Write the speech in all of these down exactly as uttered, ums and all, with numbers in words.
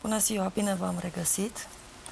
Bună ziua, bine v-am regăsit.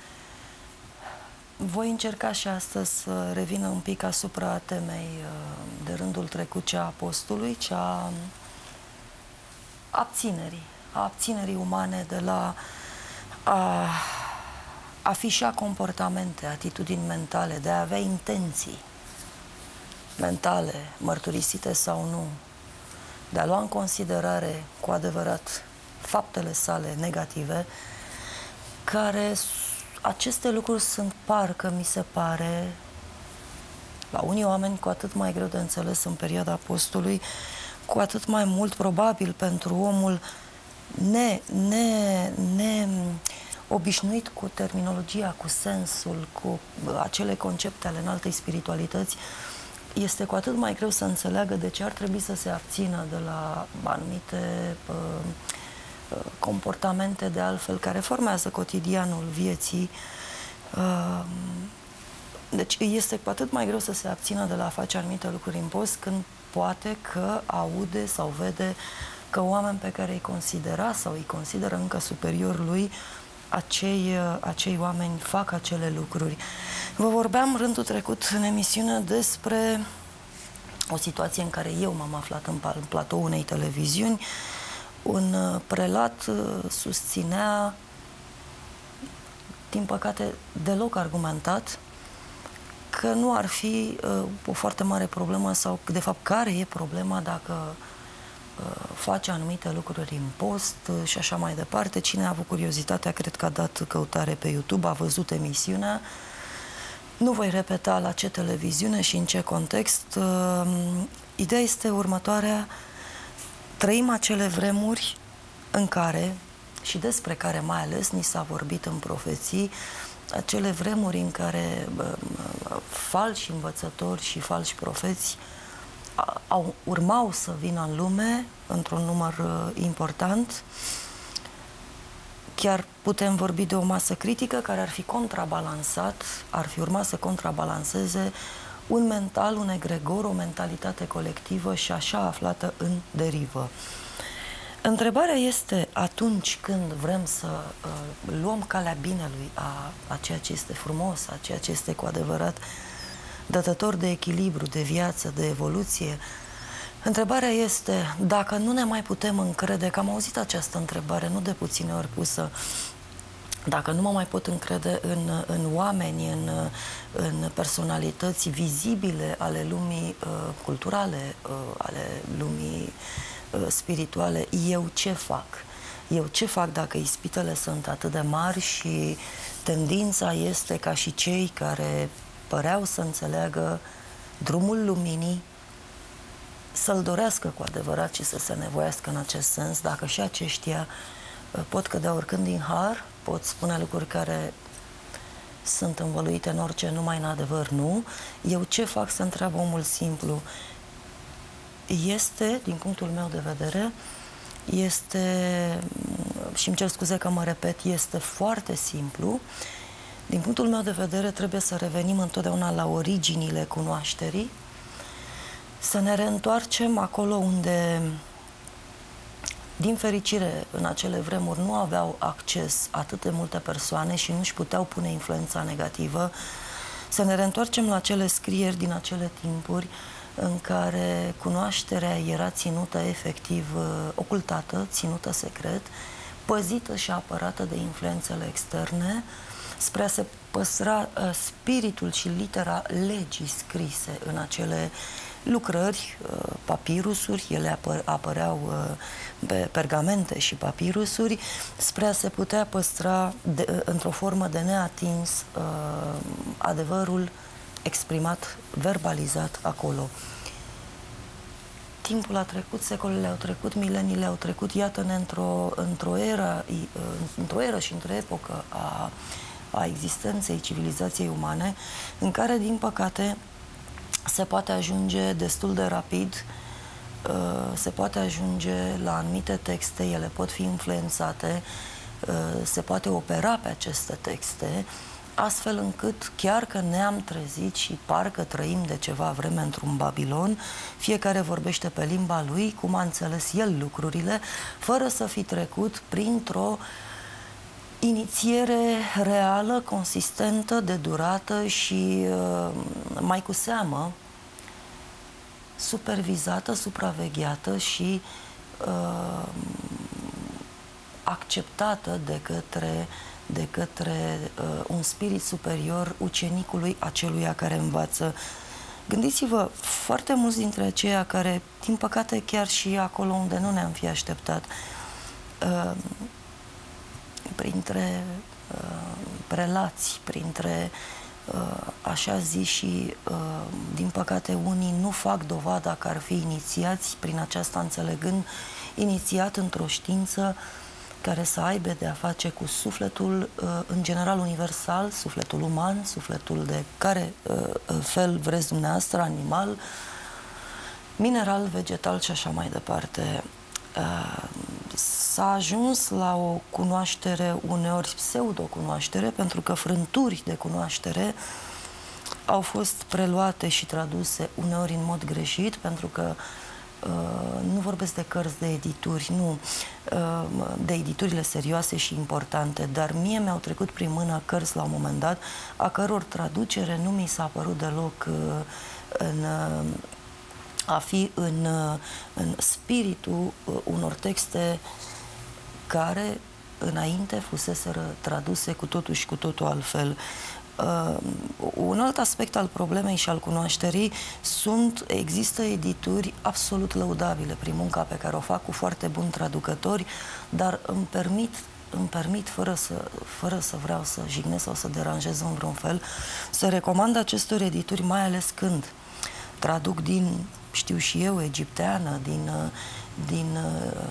Voi încerca și astăzi să revină un pic asupra temei de rândul trecut, cea a postului, cea a abținerii, a abținerii umane de la a afișa comportamente, atitudini mentale, de a avea intenții mentale, mărturisite sau nu, de a lua în considerare cu adevărat faptele sale negative, care aceste lucruri sunt, parcă mi se pare, la unii oameni cu atât mai greu de înțeles în perioada postului, cu atât mai mult probabil pentru omul ne, ne, ne obișnuit cu terminologia, cu sensul, cu acele concepte ale înaltei spiritualități, este cu atât mai greu să înțeleagă de ce ar trebui să se abțină de la anumite uh, comportamente de altfel care formează cotidianul vieții. Uh, deci este cu atât mai greu să se abțină de la a face anumite lucruri în post când poate că aude sau vede că oameni pe care îi considera sau îi consideră încă superior lui, acei, acei oameni fac acele lucruri. Vă vorbeam rândul trecut în emisiune despre o situație în care eu m-am aflat în platou unei televiziuni. Un prelat susținea, din păcate deloc argumentat, că nu ar fi uh, o foarte mare problemă sau, de fapt, care e problema dacă uh, face anumite lucruri în post uh, și așa mai departe. Cine a avut curiozitatea, cred că a dat căutare pe YouTube, a văzut emisiunea. Nu voi repeta la ce televiziune și în ce context. Uh, ideea este următoarea. Trăim acele vremuri în care, și despre care mai ales ni s-a vorbit în profeții, acele vremuri în care bă, falși învățători și falși profeți au, urmau să vină în lume într-un număr uh, important. Chiar putem vorbi de o masă critică care ar fi contrabalansat, ar fi urmat să contrabalanceze un mental, un egregor, o mentalitate colectivă și așa aflată în derivă. Întrebarea este, atunci când vrem să uh, luăm calea binelui, a, a ceea ce este frumos, a ceea ce este cu adevărat dătător de echilibru, de viață, de evoluție, întrebarea este, dacă nu ne mai putem încrede, că am auzit această întrebare nu de puține ori pusă, dacă nu mă mai pot încrede în, în oameni, în, în personalități vizibile ale lumii uh, culturale, uh, ale lumii uh, spirituale, eu ce fac? Eu ce fac dacă ispitele sunt atât de mari și tendința este ca și cei care păreau să înțeleagă drumul luminii să-l dorească cu adevărat și să se nevoiască în acest sens, dacă și aceștia pot cădea oricând din har, pot spune lucruri care sunt învăluite în orice, numai în adevăr nu. Eu ce fac, să întreabă omul simplu. Este, din punctul meu de vedere, este, și îmi cer scuze că mă repet, este foarte simplu. Din punctul meu de vedere, trebuie să revenim întotdeauna la originile cunoașterii, să ne reîntoarcem acolo unde, din fericire, în acele vremuri nu aveau acces atât de multe persoane și nu își puteau pune influența negativă, să ne reîntoarcem la acele scrieri din acele timpuri în care cunoașterea era ținută efectiv ocultată, ținută secret, păzită și apărată de influențele externe, spre a se păstra uh, spiritul și litera legii scrise în acele lucrări, uh, papirusuri, ele apă apăreau uh, pe pergamente și papirusuri, spre a se putea păstra uh, într-o formă de neatins uh, adevărul exprimat, verbalizat acolo. Timpul a trecut, secolele au trecut, mileniile au trecut, iată-ne într-o într-o eră, într-o eră și într-o epocă a, a existenței civilizației umane, în care, din păcate, se poate ajunge destul de rapid, se poate ajunge la anumite texte, ele pot fi influențate, se poate opera pe aceste texte, astfel încât, chiar că ne-am trezit și parcă trăim de ceva vreme într-un Babilon, fiecare vorbește pe limba lui, cum a înțeles el lucrurile, fără să fi trecut printr-o inițiere reală, consistentă, de durată și, mai cu seamă, supervizată, supravegheată și uh, acceptată de către, de către uh, un spirit superior ucenicului aceluia care învață. Gândiți-vă, foarte mulți dintre aceia care, din păcate, chiar și acolo unde nu ne-am fi așteptat, uh, printre uh, prelați, printre uh, așa zi și, uh, din păcate, unii nu fac dovada că ar fi inițiați, prin aceasta înțelegând inițiat într-o știință care să aibă de a face cu sufletul, uh, în general universal, sufletul uman, sufletul de care uh, fel vreți dumneavoastră, animal, mineral, vegetal și așa mai departe. Uh, S-a ajuns la o cunoaștere, uneori pseudo-cunoaștere, pentru că frânturi de cunoaștere au fost preluate și traduse uneori în mod greșit, pentru că uh, nu vorbesc de cărți de edituri, nu, uh, de editurile serioase și importante, dar mie mi-au trecut prin mână cărți la un moment dat, a căror traducere nu mi s-a părut deloc uh, în... Uh, a fi în, în spiritul unor texte care înainte fuseseră traduse cu totul și cu totul altfel. Uh, un alt aspect al problemei și al cunoașterii sunt, există edituri absolut lăudabile prin munca pe care o fac cu foarte buni traducători, dar îmi permit, îmi permit fără să, fără să vreau să jignesc sau să deranjez în vreun fel, să recomand acestor edituri, mai ales când traduc din, știu și eu, egipteană, din, din uh,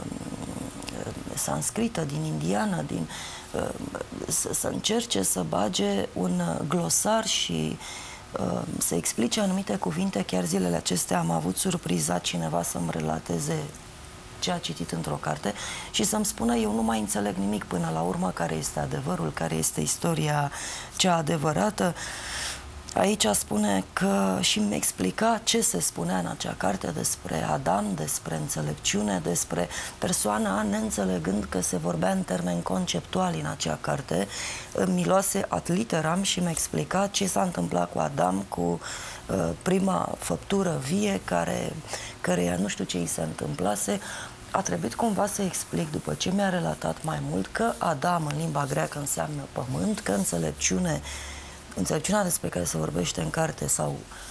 sanscrită, din indiană, din, uh, să, să încerce să bage un glosar și uh, să explice anumite cuvinte. Chiar zilele acestea am avut surpriza cineva să-mi relateze ce a citit într-o carte și să-mi spună, eu nu mai înțeleg nimic până la urmă, care este adevărul, care este istoria cea adevărată. Aici spune că și îmi explica ce se spunea în acea carte despre Adam, despre înțelepciune, despre persoana, neînțelegând că se vorbea în termeni conceptuali în acea carte. Îmi luase ad literam și mi explica ce s-a întâmplat cu Adam, cu uh, prima făptură vie, care, căreia nu știu ce îi se întâmplase. A trebuit cumva să explic, după ce mi-a relatat mai mult, că Adam în limba greacă înseamnă pământ, că înțelepciune, înțelepciunea despre care se vorbește în carte, sau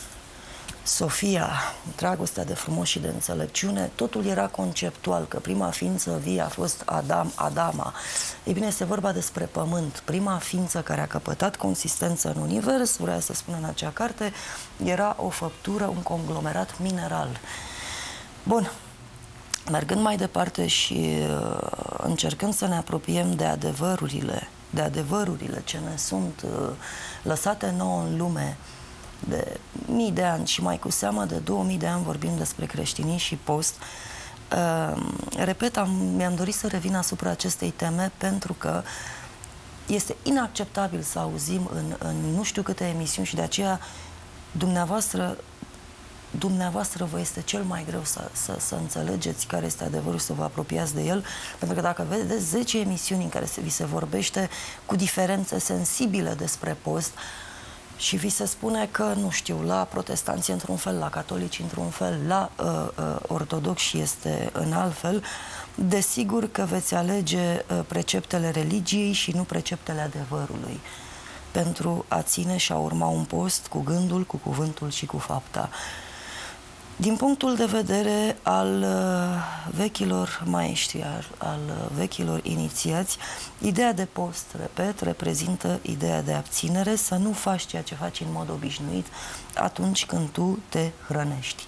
Sofia, dragostea de frumos și de înțelepciune, totul era conceptual, că prima ființă vie a fost Adam, Adama. Ei bine, este vorba despre pământ. Prima ființă care a căpătat consistență în univers, vrea să spună în acea carte, era o făptură, un conglomerat mineral. Bun. Mergând mai departe și uh, încercând să ne apropiem de adevărurile, de adevărurile ce ne sunt uh, lăsate nouă în lume de mii de ani și mai cu seamă de două mii de ani, vorbim despre creștinism și post. Uh, repet, am, mi-am dorit să revin asupra acestei teme pentru că este inacceptabil să auzim în, în nu știu câte emisiuni și de aceea dumneavoastră dumneavoastră vă este cel mai greu să, să, să înțelegeți care este adevărul și să vă apropiați de el, pentru că dacă vedeți zece emisiuni în care se, vi se vorbește cu diferențe sensibile despre post și vi se spune că, nu știu, la protestanți într-un fel, la catolici într-un fel, la uh, uh, ortodoxi este în alt fel, desigur că veți alege uh, preceptele religiei și nu preceptele adevărului pentru a ține și a urma un post cu gândul, cu cuvântul și cu fapta. Din punctul de vedere al uh, vechilor maestri, al, al uh, vechilor inițiați, ideea de post, repet, reprezintă ideea de abținere, să nu faci ceea ce faci în mod obișnuit atunci când tu te hrănești.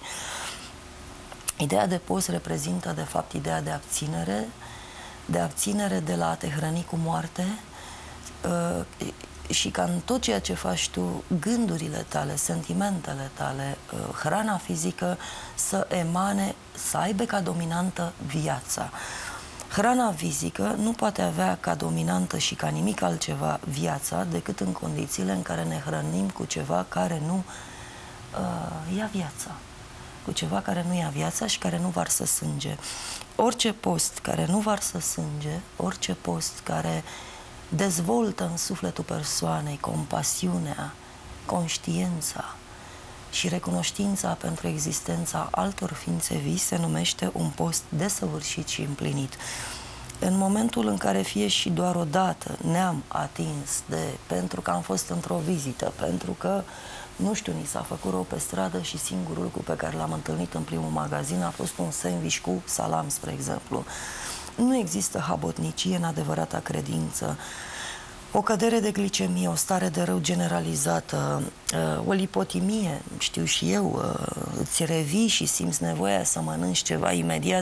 Ideea de post reprezintă, de fapt, ideea de abținere, de abținere de la a te hrăni cu moarte, uh, și ca în tot ceea ce faci tu, gândurile tale, sentimentele tale, hrana fizică să emane, să aibă ca dominantă viața. Hrana fizică nu poate avea ca dominantă și ca nimic altceva viața decât în condițiile în care ne hrănim cu ceva care nu uh, ia viața. Cu ceva care nu ia viața și care nu varsă sânge. Orice post care nu varsă sânge, orice post care dezvoltă în sufletul persoanei compasiunea, conștiința și recunoștința pentru existența altor ființe vii, se numește un post desăvârșit și împlinit. În momentul în care fie și doar o dată ne-am atins de, pentru că am fost într-o vizită, pentru că, nu știu, ni s-a făcut rău pe stradă și singurul lucru pe care l-am întâlnit în primul magazin a fost un sandwich cu salam, spre exemplu. Nu există habotnicie în adevărata credință. O cădere de glicemie, o stare de rău generalizată, o lipotimie, știu și eu, îți revii și simți nevoia să mănânci ceva imediat.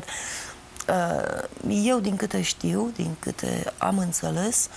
Eu, din câte știu, din câte am înțeles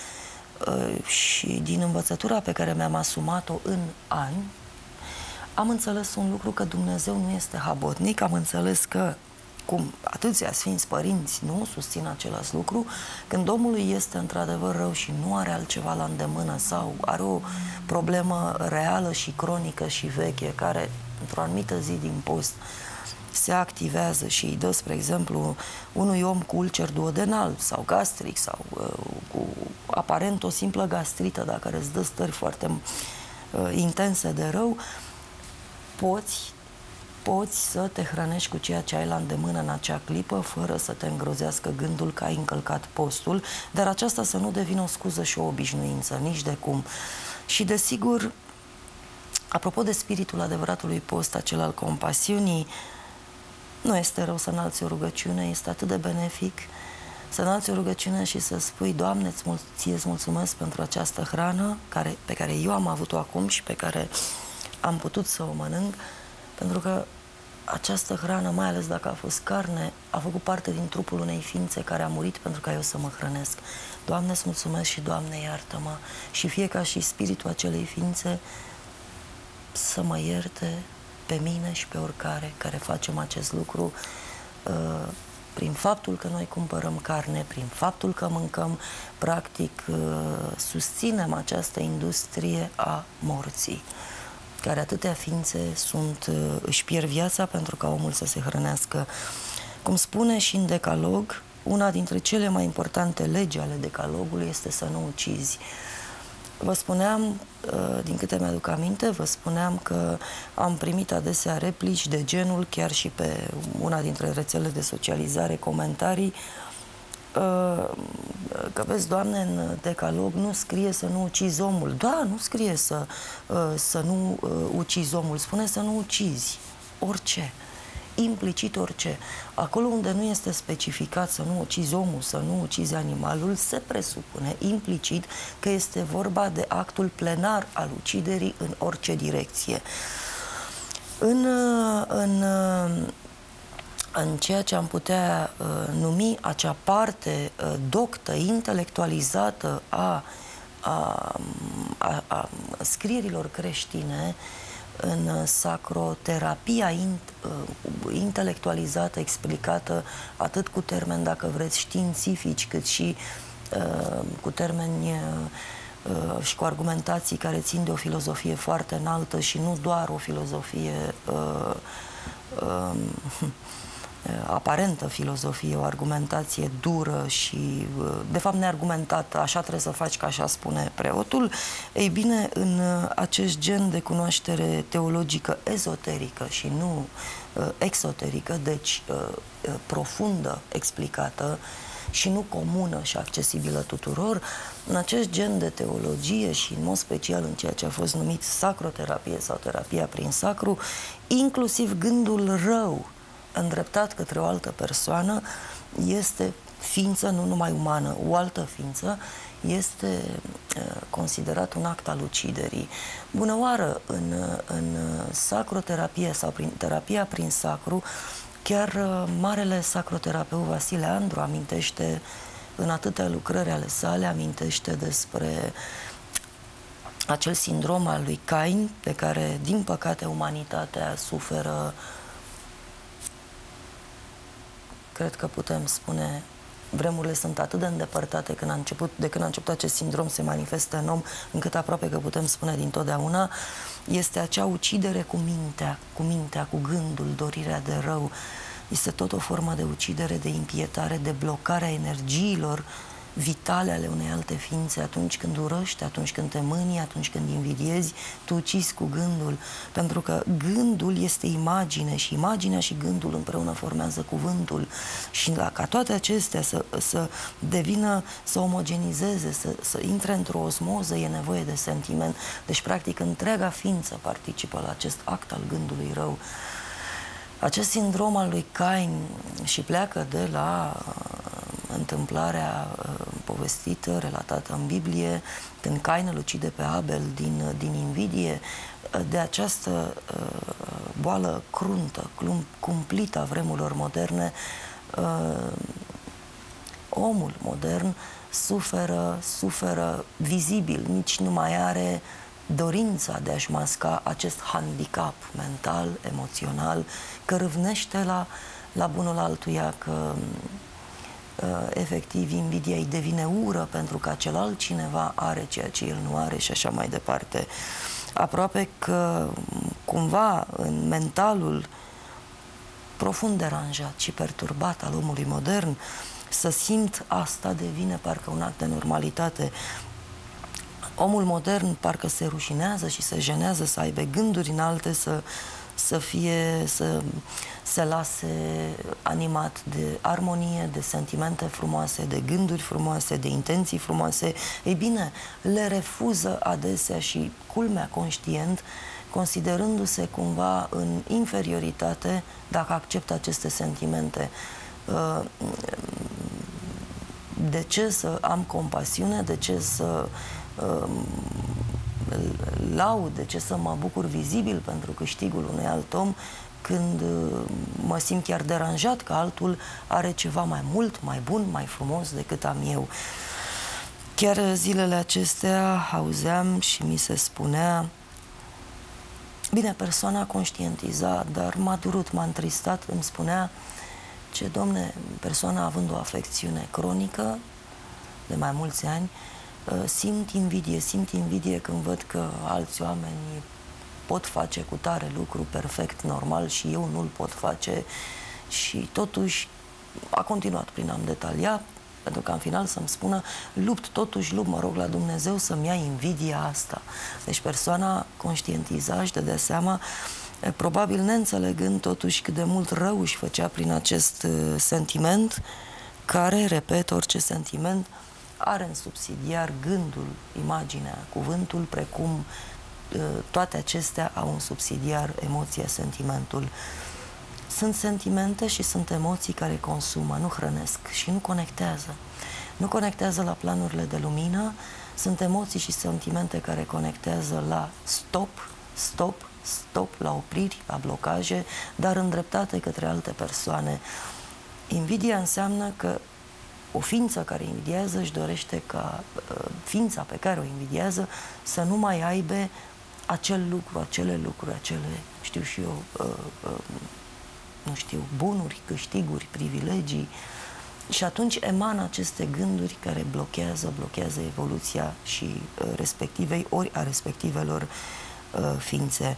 și din învățătura pe care mi-am asumat-o în ani, am înțeles un lucru, că Dumnezeu nu este habotnic, am înțeles că, cum atâția sfinți părinți nu susțin același lucru, când omului este într-adevăr rău și nu are altceva la îndemână sau are o problemă reală și cronică și veche, care într-o anumită zi din post se activează și îi dă, spre exemplu, unui om cu ulcer duodenal sau gastric sau uh, cu aparent o simplă gastrită, dar care îți dă stări foarte uh, intense de rău, poți poți să te hrănești cu ceea ce ai la îndemână în acea clipă, fără să te îngrozească gândul că ai încălcat postul, dar aceasta să nu devină o scuză și o obișnuință, nici de cum. Și desigur, apropo de spiritul adevăratului post, acel al compasiunii, nu este rău să înalți o rugăciune, este atât de benefic să înalți o rugăciune și să spui: Doamne, ție-ți mulțumesc pentru această hrană care, pe care eu am avut-o acum și pe care am putut să o mănânc, pentru că această hrană, mai ales dacă a fost carne, a făcut parte din trupul unei ființe care a murit pentru ca eu să mă hrănesc. Doamne, îți mulțumesc și, Doamne, iartă-mă. Și fie ca și spiritul acelei ființe să mă ierte pe mine și pe oricare care facem acest lucru, uh, prin faptul că noi cumpărăm carne, prin faptul că mâncăm, practic uh, susținem această industrie a morții, care atâtea ființe sunt, își pierd viața pentru ca omul să se hrănească. Cum spune și în Decalog, una dintre cele mai importante legi ale Decalogului este să nu ucizi. Vă spuneam, din câte mi-aduc aminte, vă spuneam că am primit adesea replici de genul, chiar și pe una dintre rețelele de socializare, comentarii, că vezi, Doamne, în Decalog nu scrie să nu ucizi omul. Da, nu scrie să, să nu ucizi omul, spune să nu ucizi orice, implicit orice. Acolo unde nu este specificat să nu ucizi omul, să nu ucizi animalul, se presupune implicit că este vorba de actul plenar al uciderii în orice direcție. În, în în ceea ce am putea uh, numi acea parte uh, doctă, intelectualizată a, a, a, a scrierilor creștine, în sacroterapia in, uh, intelectualizată, explicată atât cu termeni, dacă vreți, științifici, cât și uh, cu termeni uh, și cu argumentații care țin de o filozofie foarte înaltă și nu doar o filozofie uh, uh, aparentă filozofie, o argumentație dură și, de fapt, neargumentată, așa trebuie să faci, că așa spune preotul. Ei bine, în acest gen de cunoaștere teologică ezoterică și nu uh, exoterică, deci uh, profundă, explicată și nu comună și accesibilă tuturor, în acest gen de teologie și, în mod special, în ceea ce a fost numit sacroterapie sau terapia prin sacru, inclusiv gândul rău îndreptat către o altă persoană este ființă nu numai umană, o altă ființă, este uh, considerat un act al uciderii. Bună oară, în, în sacroterapie sau prin terapia prin sacru, chiar uh, marele sacroterapeut Vasile Andru amintește în atâtea lucrări ale sale, amintește despre acel sindrom al lui Cain, pe care, din păcate, umanitatea suferă. Cred că putem spune, vremurile sunt atât de îndepărtate când a început, de când a început acest sindrom se manifestă în om, încât aproape că putem spune dintotdeauna, este acea ucidere cu mintea, cu mintea, cu gândul, dorirea de rău. Este tot o formă de ucidere, de impietare, de blocare a energiilor vitale ale unei alte ființe, atunci când urăști, atunci când te mâni, atunci când invidiezi, tu ucizi cu gândul, pentru că gândul este imagine și imaginea și gândul împreună formează cuvântul și la, ca toate acestea să, să devină, să omogenizeze, să, să intre într-o osmoză, e nevoie de sentiment. Deci, practic, întreaga ființă participă la acest act al gândului rău. Acest sindrom al lui Cain și pleacă de la întâmplarea uh, povestită, relatată în Biblie, când Cain îl ucide pe Abel din, din invidie, uh, de această uh, boală cruntă, cumplită a vremurilor moderne, uh, omul modern suferă, suferă vizibil, nici nu mai are dorința de a-și masca acest handicap mental, emoțional, că râvnește la, la bunul altuia, că efectiv invidia îi devine ură pentru că celălalt cineva are ceea ce el nu are și așa mai departe. Aproape că cumva în mentalul profund deranjat și perturbat al omului modern, să simt asta devine parcă un act de normalitate. Omul modern parcă se rușinează și se jenează să aibă gânduri înalte, să să fie, să se lase animat de armonie, de sentimente frumoase, de gânduri frumoase, de intenții frumoase. Ei bine, le refuză adesea și, culmea, conștient, considerându-se cumva în inferioritate dacă acceptă aceste sentimente. De ce să am compasiune? De ce să laud, de ce să mă bucur vizibil pentru câștigul unui alt om, când mă simt chiar deranjat că altul are ceva mai mult, mai bun, mai frumos decât am eu. Chiar zilele acestea auzeam și mi se spunea, bine, persoana conștientiza, dar m-a durut, m-a întristat, îmi spunea ce, domne, persoana având o afecțiune cronică de mai mulți ani, simt invidie, simt invidie când văd că alți oameni pot face cu tare lucru perfect normal și eu nu-l pot face. Și totuși a continuat prin a-mi detalia, pentru că în final să-mi spună, lupt, totuși lupt, mă rog la Dumnezeu să-mi ia invidia asta. Deci persoana conștientiza, își dădea seama, probabil neînțelegând totuși cât de mult rău își făcea prin acest sentiment, care, repet, orice sentiment are în subsidiar gândul, imaginea, cuvântul, precum toate acestea au în subsidiar emoția, sentimentul. Sunt sentimente și sunt emoții care consumă, nu hrănesc și nu conectează. Nu conectează la planurile de lumină, sunt emoții și sentimente care conectează la stop, stop, stop, la opriri, la blocaje, dar îndreptate către alte persoane. Invidia înseamnă că o ființă care invidiază își dorește ca uh, ființa pe care o invidiază să nu mai aibă acel lucru, acele lucruri, acele, știu și eu, uh, uh, nu știu, bunuri, câștiguri, privilegii. Și atunci emană aceste gânduri care blochează, blochează evoluția și uh, respectivei, ori a respectivelor uh, ființe.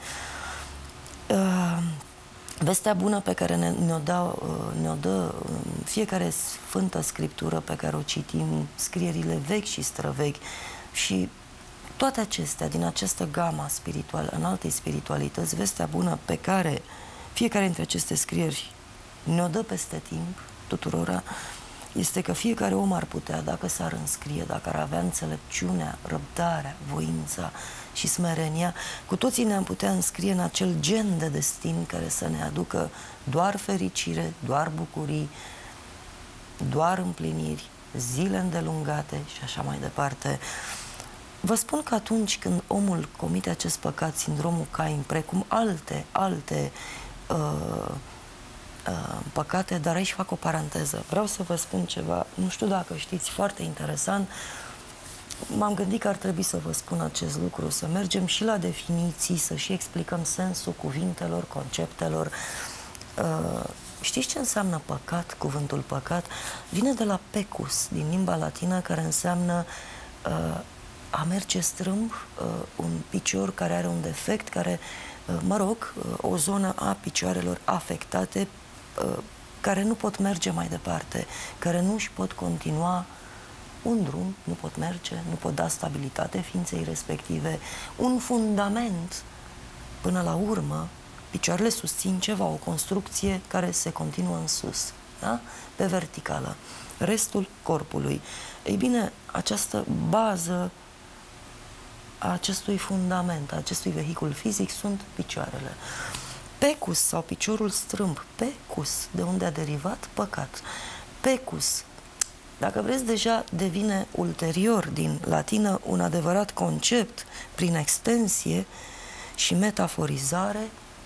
Uh, Vestea bună pe care ne, ne-o dă, ne-o dă fiecare sfântă scriptură pe care o citim, scrierile vechi și străvechi, și toate acestea, din această gamă spirituală, în alte spiritualități, vestea bună pe care fiecare dintre aceste scrieri ne-o dă peste timp tuturora, este că fiecare om ar putea, dacă s-ar înscrie, dacă ar avea înțelepciunea, răbdarea, voința și smerenia, cu toții ne-am putea înscrie în acel gen de destin care să ne aducă doar fericire, doar bucurii, doar împliniri, zile îndelungate și așa mai departe. Vă spun că atunci când omul comite acest păcat, sindromul Cain, precum alte, alte uh, uh, păcate, dar aici fac o paranteză. Vreau să vă spun ceva, nu știu dacă știți, foarte interesant. M-am gândit că ar trebui să vă spun acest lucru, să mergem și la definiții, să și explicăm sensul cuvintelor, conceptelor. Uh, știți ce înseamnă păcat? Cuvântul păcat vine de la pecus, din limba latină, care înseamnă uh, a merge strâmb, uh, un picior care are un defect, care, uh, mă rog, uh, o zonă a picioarelor afectate, uh, care nu pot merge mai departe, care nu își pot continua un drum, nu pot merge, nu pot da stabilitate ființei respective, un fundament. Până la urmă, picioarele susțin ceva, o construcție care se continuă în sus, da? Pe verticală. Restul corpului. Ei bine, această bază a acestui fundament, a acestui vehicul fizic sunt picioarele. Pecus sau piciorul strâmb, pecus, de unde a derivat păcat. Pecus, dacă vreți, deja devine ulterior din latină un adevărat concept prin extensie și metaforizare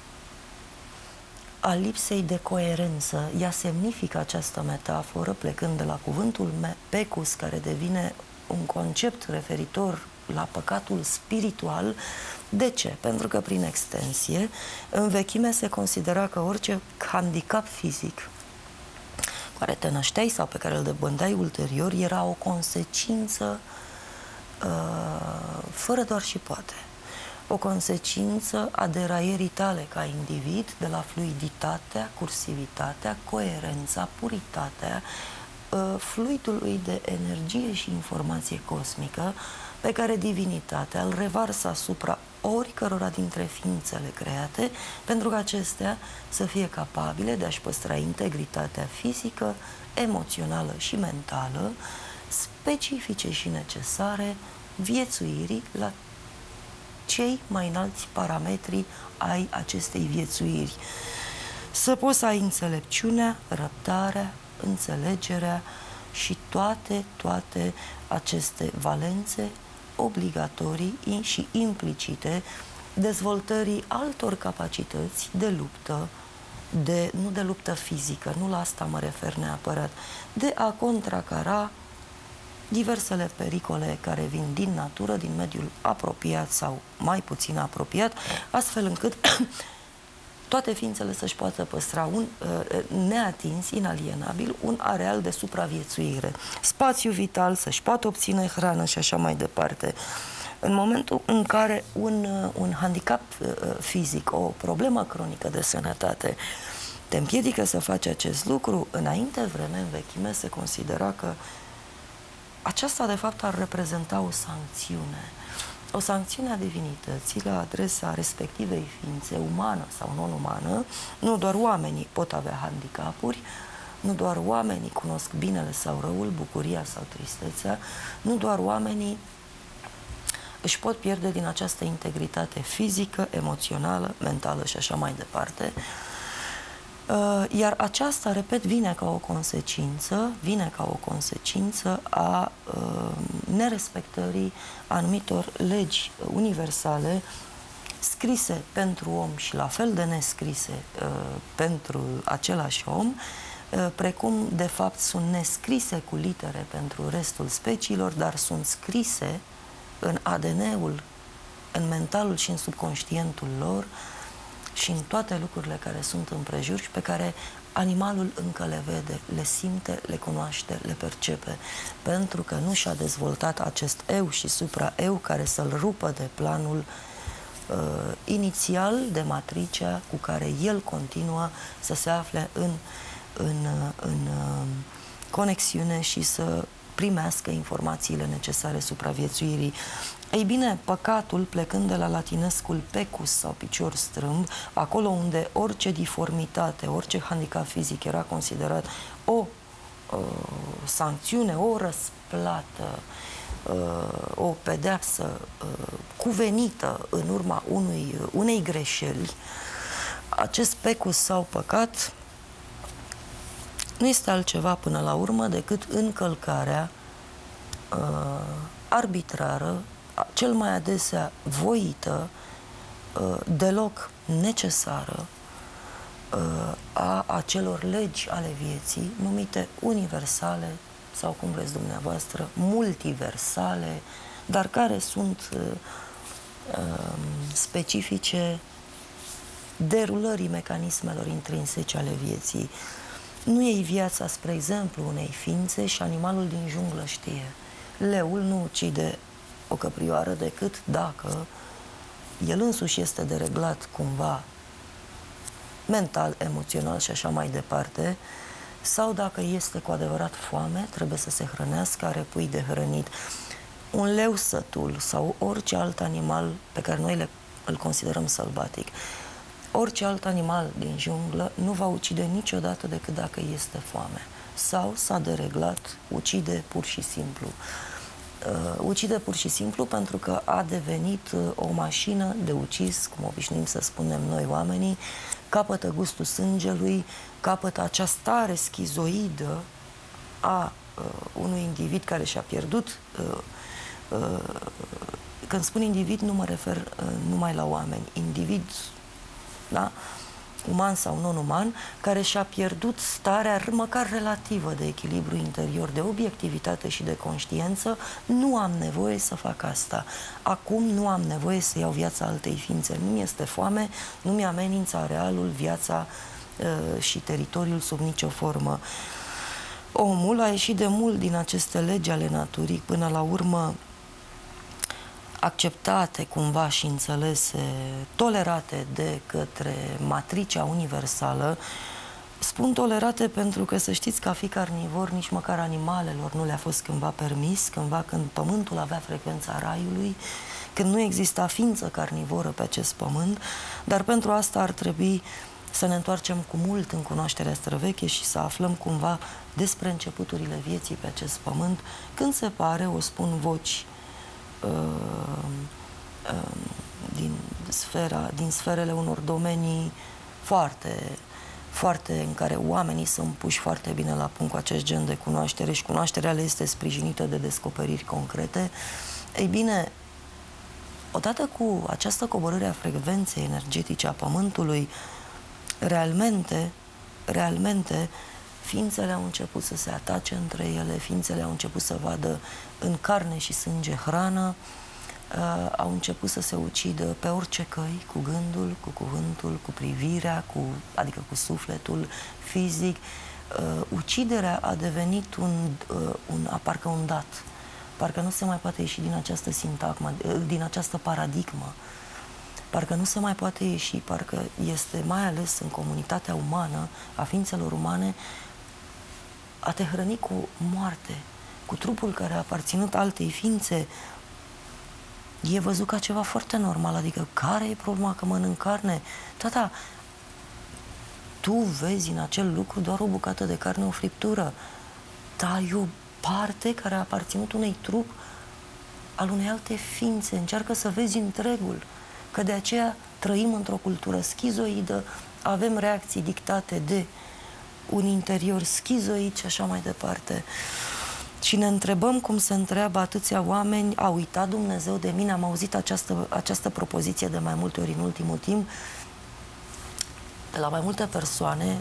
a lipsei de coerență. Ea semnifică această metaforă plecând de la cuvântul pecus, care devine un concept referitor la păcatul spiritual. De ce? Pentru că prin extensie, în vechime se considera că orice handicap fizic care te nășteai sau pe care îl dobândeai ulterior era o consecință uh, fără doar și poate. O consecință a deraierii tale ca individ de la fluiditatea, cursivitatea, coerența, puritatea uh, fluidului de energie și informație cosmică pe care divinitatea îl revarsă asupra oricărora dintre ființele create, pentru că acestea să fie capabile de a-și păstra integritatea fizică, emoțională și mentală, specifice și necesare viețuirii la cei mai înalți parametri ai acestei viețuiri. Să poți să ai înțelepciunea, răbdarea, înțelegerea și toate, toate aceste valențe obligatorii și implicite dezvoltării altor capacități de luptă, de, nu de luptă fizică, nu la asta mă refer neapărat, de a contracara diversele pericole care vin din natură, din mediul apropiat sau mai puțin apropiat, astfel încât toate ființele să-și poată păstra un uh, neatins, inalienabil, un areal de supraviețuire, spațiu vital, să-și poată obține hrană și așa mai departe. În momentul în care un, uh, un handicap uh, fizic, o problemă cronică de sănătate, te împiedică să faci acest lucru, înainte vreme, în vechime, se considera că aceasta, de fapt, ar reprezenta o sancțiune. O sancțiune a divinității la adresa respectivei ființe, umană sau non-umană. Nu doar oamenii pot avea handicapuri, nu doar oamenii cunosc binele sau răul, bucuria sau tristețea, nu doar oamenii își pot pierde din această integritate fizică, emoțională, mentală și așa mai departe. Iar aceasta, repet, vine ca o consecință, vine ca o consecință a uh, nerespectării anumitor legi universale scrise pentru om și la fel de nescrise uh, pentru același om, uh, precum de fapt sunt nescrise cu litere pentru restul speciilor, dar sunt scrise în A D N-ul, în mentalul și în subconștientul lor, și în toate lucrurile care sunt împrejur și pe care animalul încă le vede, le simte, le cunoaște, le percepe, pentru că nu și-a dezvoltat acest eu și supra-eu care să-l rupă de planul uh, inițial, de matricea cu care el continuă să se afle în, în, în uh, conexiune și să primească informațiile necesare supraviețuirii. Ei bine, păcatul, plecând de la latinescul pecus sau picior strâmb, acolo unde orice diformitate, orice handicap fizic era considerat o uh, sancțiune, o răsplată, uh, o pedeapsă uh, cuvenită în urma unui, unei greșeli, acest pecus sau păcat nu este altceva până la urmă decât încălcarea uh, arbitrară, cel mai adesea voită, uh, deloc necesară, uh, a acelor legi ale vieții, numite universale sau, cum vreți dumneavoastră, multiversale, dar care sunt uh, uh, specifice derulării mecanismelor intrinsece ale vieții. Nu e viața, spre exemplu, unei ființe și animalul din junglă știe. Leul nu ucide o căprioară decât dacă el însuși este dereglat cumva mental, emoțional și așa mai departe, sau dacă este cu adevărat foame, trebuie să se hrănească, are pui de hrănit. Un leu sătul sau orice alt animal pe care noi le, îl considerăm sălbatic, orice alt animal din junglă nu va ucide niciodată decât dacă este foame. Sau s-a dereglat, ucide pur și simplu. Uh, ucide pur și simplu pentru că a devenit uh, o mașină de ucis, cum obișnuim să spunem noi oamenii, capătă gustul sângelui, capătă acea stare schizoidă a uh, unui individ care și-a pierdut. Uh, uh, când spun individ, nu mă refer uh, numai la oameni. Individ, da? Uman sau non-uman, care și-a pierdut starea măcar relativă de echilibru interior, de obiectivitate și de conștiință. Nu am nevoie să fac asta. Acum nu am nevoie să iau viața altei ființe. Nu mi-este foame, nu mi-amenință arealul, viața uh, și teritoriul sub nicio formă. Omul a ieșit de mult din aceste legi ale naturii, până la urmă acceptate cumva și înțelese, tolerate de către matricea universală. Spun tolerate pentru că să știți că a fi carnivor nici măcar animalelor nu le-a fost cândva permis, cândva când pământul avea frecvența raiului, când nu exista ființă carnivoră pe acest pământ, dar pentru asta ar trebui să ne întoarcem cu mult în cunoașterea străveche și să aflăm cumva despre începuturile vieții pe acest pământ, când se pare, o spun voci Uh, uh, din sfera, din sferele unor domenii foarte, foarte în care oamenii sunt puși foarte bine la punct cu acest gen de cunoaștere și cunoașterea le este sprijinită de descoperiri concrete. Ei bine, odată cu această coborâre a frecvenței energetice a Pământului, realmente, realmente ființele au început să se atace între ele, ființele au început să vadă în carne și sânge hrană, uh, au început să se ucidă pe orice căi, cu gândul, cu cuvântul, cu privirea, cu, adică cu sufletul fizic. Uh, uciderea a devenit un, uh, un, a, parcă un dat. Parcă nu se mai poate ieși din această sintagmă, uh, din această paradigmă. Parcă nu se mai poate ieși, parcă este mai ales în comunitatea umană, a ființelor umane, a te hrăni cu moarte, cu trupul care a aparținut altei ființe, e văzut ca ceva foarte normal. Adică, care e problema că mănânc carne? Tata, tu vezi în acel lucru doar o bucată de carne, o friptură, dar e o parte care a aparținut unui trup al unei alte ființe. Încearcă să vezi întregul, că de aceea trăim într-o cultură schizoidă, avem reacții dictate de un interior schizoid și așa mai departe. Și ne întrebăm cum se întreabă atâția oameni, a uitat Dumnezeu de mine? Am auzit această, această propoziție de mai multe ori în ultimul timp, de la mai multe persoane.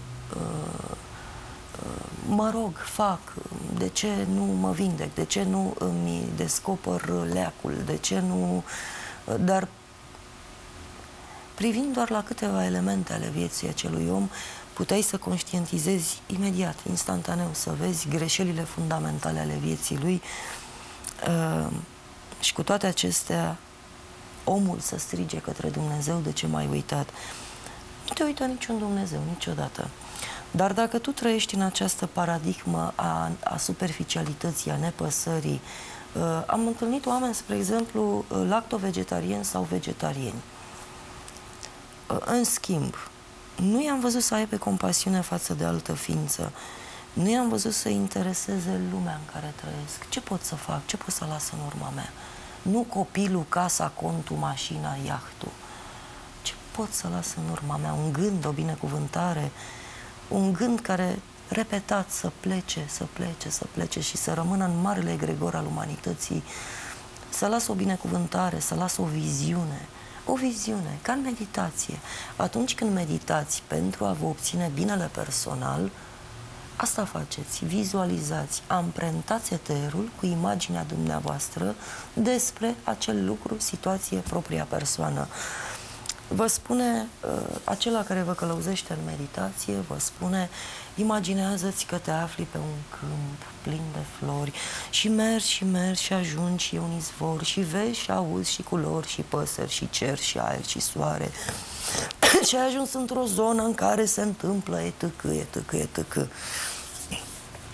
Mă rog, fac, de ce nu mă vindec, de ce nu îmi descoper leacul, de ce nu... Dar privind doar la câteva elemente ale vieții acelui om, puteai să conștientizezi imediat, instantaneu, să vezi greșelile fundamentale ale vieții lui uh, și cu toate acestea omul să strige către Dumnezeu: de ce m-ai uitat? Nu te uită niciun Dumnezeu, niciodată. Dar dacă tu trăiești în această paradigmă a, a superficialității, a nepăsării, uh, am întâlnit oameni, spre exemplu, lacto-vegetarieni sau vegetarieni. Uh, în schimb, nu i-am văzut să aibă compasiune față de altă ființă. Nu i-am văzut să intereseze lumea în care trăiesc. Ce pot să fac? Ce pot să las în urma mea? Nu copilul, casa, contul, mașina, iahtul. Ce pot să las în urma mea? Un gând, o binecuvântare, un gând care, repetat, să plece, să plece, să plece și să rămână în marele egregor al umanității, să las o binecuvântare, să las o viziune. O viziune, ca în meditație. Atunci când meditați pentru a vă obține binele personal, asta faceți, vizualizați, amprentați eterul cu imaginea dumneavoastră despre acel lucru, situație, propria persoană. Vă spune, acela care vă călăuzește în meditație, vă spune: imaginează-ți că te afli pe un câmp plin de flori și mergi și mergi și ajungi și e un izvor și vezi și auzi și culori și păsări și cer și aer și soare și ai ajuns într-o zonă în care se întâmplă etc, etc, etc.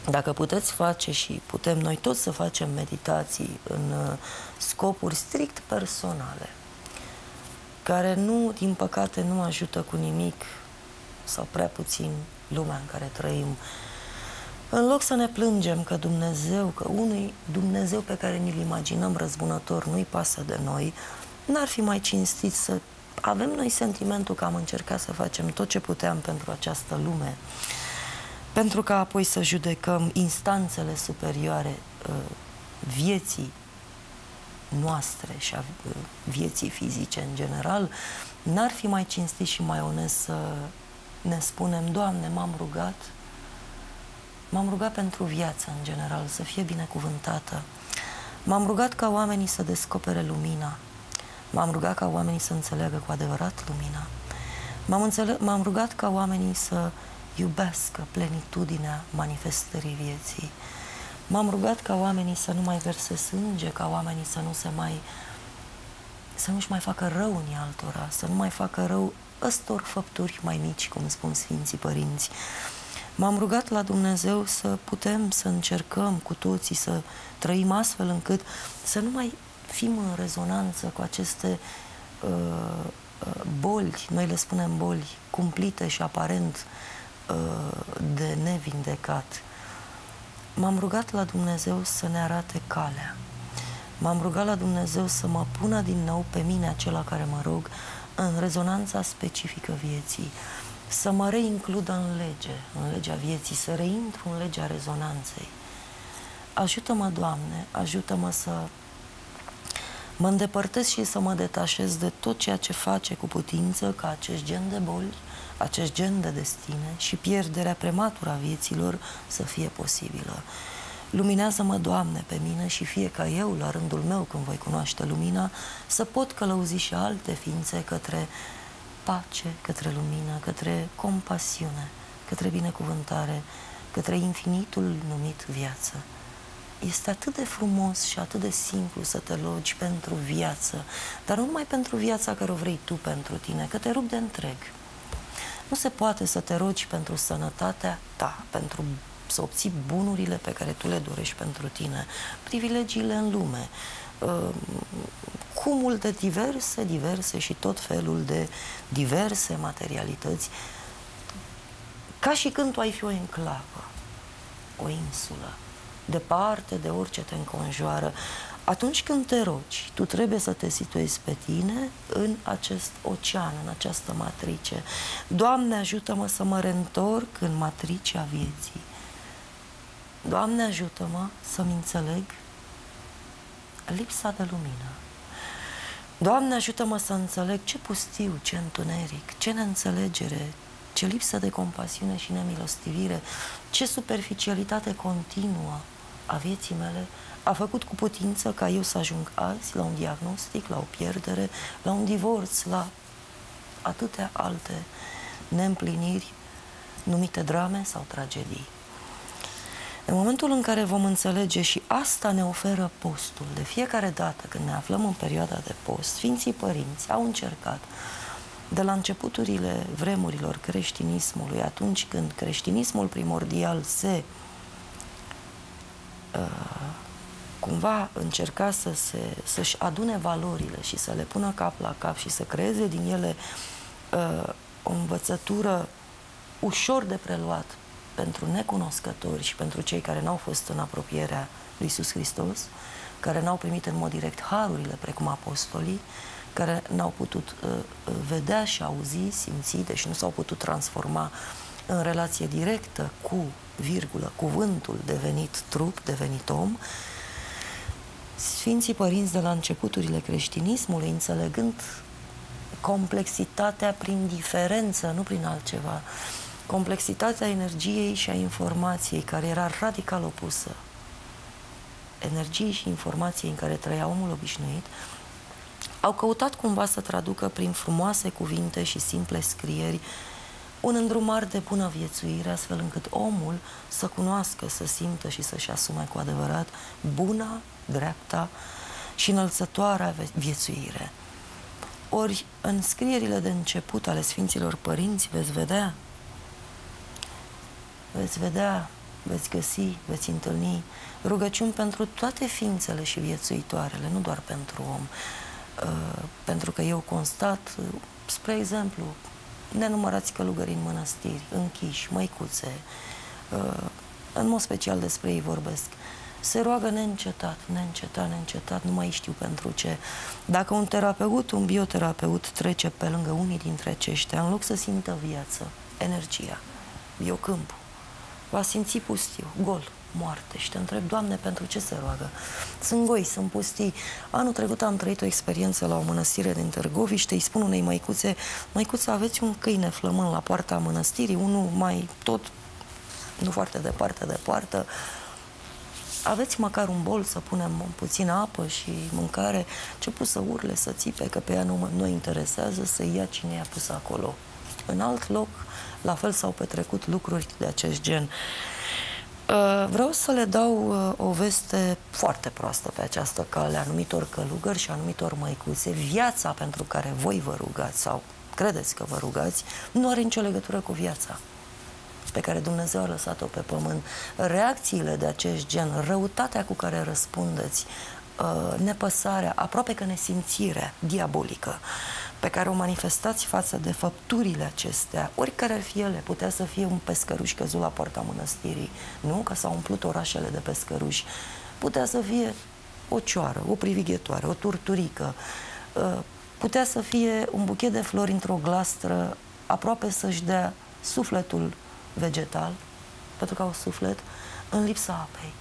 Dacă puteți face și putem noi toți să facem meditații în scopuri strict personale, care nu, din păcate, nu ajută cu nimic sau prea puțin lumea în care trăim, în loc să ne plângem că Dumnezeu, că unui Dumnezeu pe care ni-l imaginăm răzbunător nu-i pasă de noi, n-ar fi mai cinstit să avem noi sentimentul că am încercat să facem tot ce puteam pentru această lume, pentru ca apoi să judecăm instanțele superioare vieții noastre și a vieții fizice în general? N-ar fi mai cinstit și mai onest să ne spunem: Doamne, m-am rugat, m-am rugat pentru viață în general, să fie binecuvântată. M-am rugat ca oamenii să descopere lumina. M-am rugat ca oamenii să înțeleagă cu adevărat lumina. M-am rugat ca oamenii să iubească plenitudinea manifestării vieții. M-am rugat ca oamenii să nu mai verse sânge, ca oamenii să nu se mai să nu-și mai facă rău unii altora, să nu mai facă rău ăstor făpturi mai mici, cum spun Sfinții Părinți. M-am rugat la Dumnezeu să putem să încercăm cu toții să trăim astfel încât să nu mai fim în rezonanță cu aceste uh, boli, noi le spunem boli, cumplite și aparent uh, de nevindecat. M-am rugat la Dumnezeu să ne arate calea. M-am rugat la Dumnezeu să mă pună din nou pe mine, acela care mă rog, în rezonanța specifică vieții, să mă reincludă în lege, în legea vieții, să reintru în legea rezonanței. Ajută-mă, Doamne, ajută-mă să mă îndepărtez și să mă detașez de tot ceea ce face cu putință ca acest gen de boli, acest gen de destine și pierderea prematură a vieților să fie posibilă. Luminează-mă, Doamne, pe mine și fie ca eu, la rândul meu, când voi cunoaște lumina, să pot călăuzi și alte ființe către pace, către lumină, către compasiune, către binecuvântare, către infinitul numit viață. Este atât de frumos și atât de simplu să te rogi pentru viață, dar nu numai pentru viața care o vrei tu pentru tine, că te rog de întreg. Nu se poate să te rogi pentru sănătatea ta, pentru să obții bunurile pe care tu le dorești pentru tine, privilegiile în lume, cumul de diverse, diverse și tot felul de diverse materialități, ca și când tu ai fi o enclavă, o insulă, departe de orice te înconjoară. Atunci când te rogi, tu trebuie să te situezi pe tine în acest ocean, în această matrice. Doamne, ajută-mă să mă reîntorc în matricea vieții. Doamne, ajută-mă să-mi înțeleg lipsa de lumină. Doamne, ajută-mă să înțeleg ce pustiu, ce întuneric, ce neînțelegere, ce lipsă de compasiune și nemilostivire, ce superficialitate continuă a vieții mele a făcut cu putință ca eu să ajung azi la un diagnostic, la o pierdere, la un divorț, la atâtea alte neîmpliniri numite drame sau tragedii. În momentul în care vom înțelege, și asta ne oferă postul, de fiecare dată când ne aflăm în perioada de post, Sfinții Părinți au încercat de la începuturile vremurilor creștinismului, atunci când creștinismul primordial se uh, cumva încerca să se, să-și adune valorile și să le pună cap la cap și să creeze din ele uh, o învățătură ușor de preluat pentru necunoscători și pentru cei care n-au fost în apropierea lui Iisus Hristos, care n-au primit în mod direct harurile precum apostolii, care n-au putut uh, vedea și auzi, simți, deși nu s-au putut transforma în relație directă cu, virgulă, cuvântul devenit trup, devenit om. Sfinții Părinți de la începuturile creștinismului, înțelegând complexitatea prin diferență, nu prin altceva, complexitatea energiei și a informației, care era radical opusă energiei și informației în care trăia omul obișnuit, au căutat cumva să traducă prin frumoase cuvinte și simple scrieri un îndrumar de bună viețuire, astfel încât omul să cunoască, să simtă și să-și asume cu adevărat buna, dreapta și înălțătoarea viețuire. Ori, în scrierile de început ale Sfinților Părinți veți vedea, veți vedea veți găsi, veți întâlni rugăciuni pentru toate ființele și viețuitoarele, nu doar pentru om. Uh, pentru că eu constat, uh, spre exemplu, nenumărați călugări în mănăstiri, închiși, măicuțe, uh, în mod special despre ei vorbesc, se roagă neîncetat, neîncetat, neîncetat, nu mai știu pentru ce. Dacă un terapeut, un bioterapeut trece pe lângă unii dintre aceștia, în loc să simtă viață, energia, biocâmpul, va simți pustiu, gol, moarte și te întreb, Doamne, pentru ce se roagă? Sunt goi, sunt pustii. Anul trecut am trăit o experiență la o mănăstire din Târgoviște, îi spun unei măicuțe, măicuță, aveți un câine flămând la poarta mănăstirii, unul mai tot, nu foarte departe de poartă, aveți măcar un bol să punem puțină apă și mâncare, început să urle, să țipe, că pe ea nu mă interesează, să ia cine i-a pus acolo. În alt loc, la fel s-au petrecut lucruri de acest gen. Vreau să le dau o veste foarte proastă pe această cale anumitor călugări și anumitor măicuțe. Viața pentru care voi vă rugați sau credeți că vă rugați nu are nicio legătură cu viața pe care Dumnezeu a lăsat-o pe pământ. Reacțiile de acest gen, răutatea cu care răspundeți, nepăsarea, aproape că nesimțirea diabolică pe care o manifestați față de făpturile acestea, oricare ar fi ele, putea să fie un pescăruș căzut la poarta mănăstirii, nu? Că s-au umplut orașele de pescăruși, putea să fie o cioară, o privighetoare, o turturică, putea să fie un buchet de flori într-o glastră, aproape să-și dea sufletul vegetal, pentru că au suflet, în lipsa apei.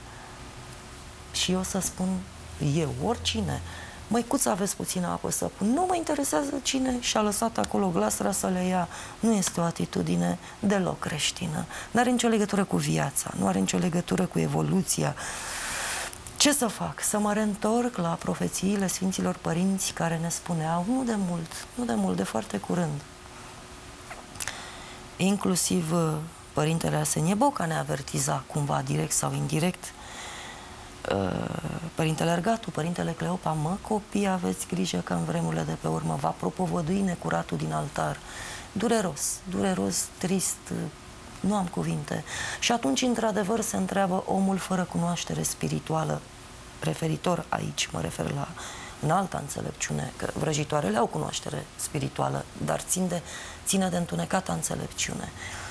Și eu să spun, eu, oricine, măicuță, aveți puțină apă să pun. Nu mă interesează cine și-a lăsat acolo glasra să le ia. Nu este o atitudine deloc creștină. Nu are nicio legătură cu viața, nu are nicio legătură cu evoluția. Ce să fac? Să mă reîntorc la profețiile Sfinților Părinți care ne spuneau, nu de mult, nu de mult, de foarte curând. Inclusiv Părintele Arsenie Boca ne avertiza cumva, direct sau indirect, Părintele Ergatu, Părintele Cleopa, mă, copii, aveți grijă că în vremurile de pe urmă va propovădui necuratul din altar. Dureros, dureros, trist, nu am cuvinte. Și atunci, într-adevăr, se întreabă omul fără cunoaștere spirituală, referitor aici, mă refer la în alta înțelepciune, că vrăjitoarele au cunoaștere spirituală, dar țin de, ține de întunecata înțelepciune.